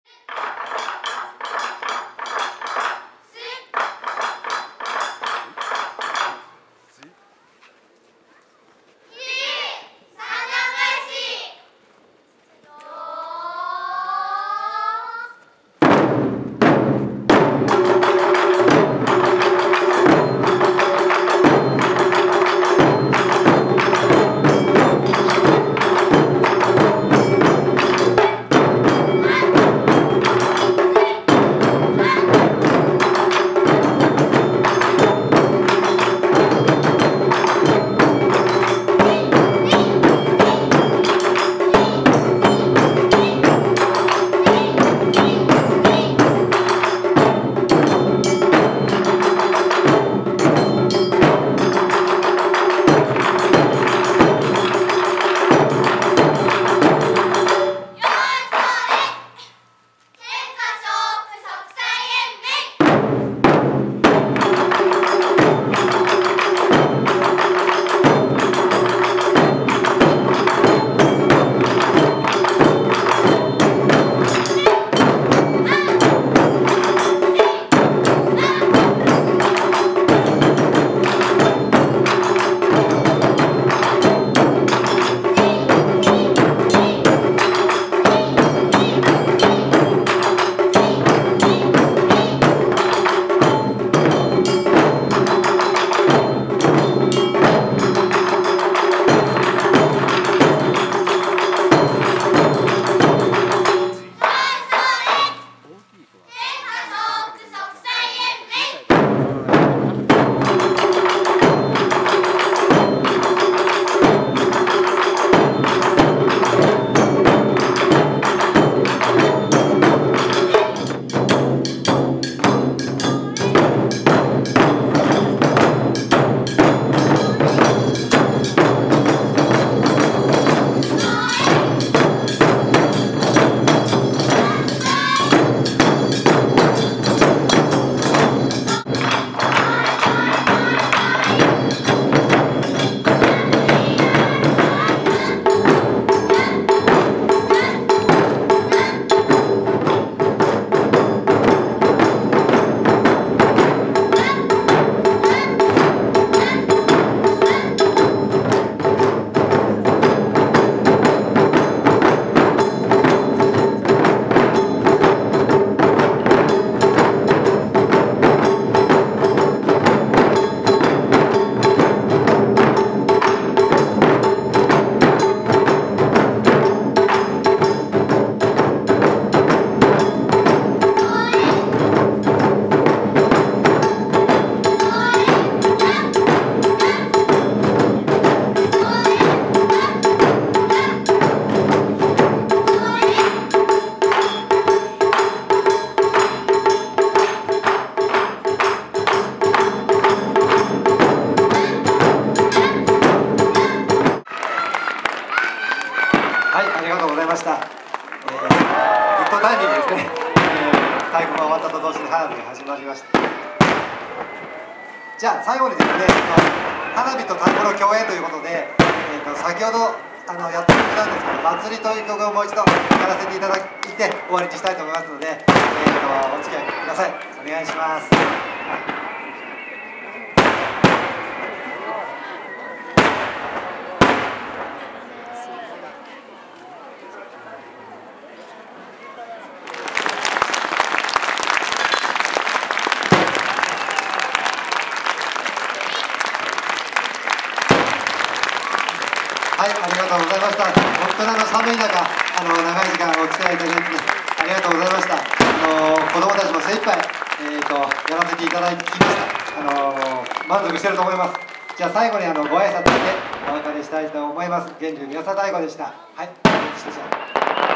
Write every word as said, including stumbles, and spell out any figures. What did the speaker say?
じゃあ最後にですね、花火と単語の共演ということで、えー、と先ほどあのやってくれたんですけど、祭りという曲をもう一度やらせていただいて終わりにしたいと思いますので、えー、とお付き合いください。お願いします。はい、ありがとうございました。本当にあの寒い中、あの長い時間お付き合いいただいてありがとうございました。あの子供たちも精一杯、えー、とやらせていただきました。あの満足してると思います。じゃあ最後にあのご挨拶でお別れしたいと思います。源流宮佐太鼓でした。はい、失礼します。